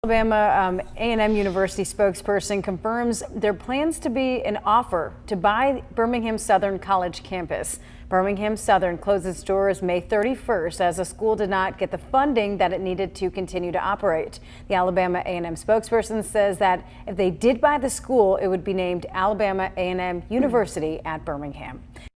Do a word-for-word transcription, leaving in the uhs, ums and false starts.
Alabama um, A and M University spokesperson confirms there plans to be an offer to buy Birmingham-Southern College campus. Birmingham-Southern closes doors May thirty-first as the school did not get the funding that it needed to continue to operate. The Alabama A and M spokesperson says that if they did buy the school, it would be named Alabama A and M University at Birmingham.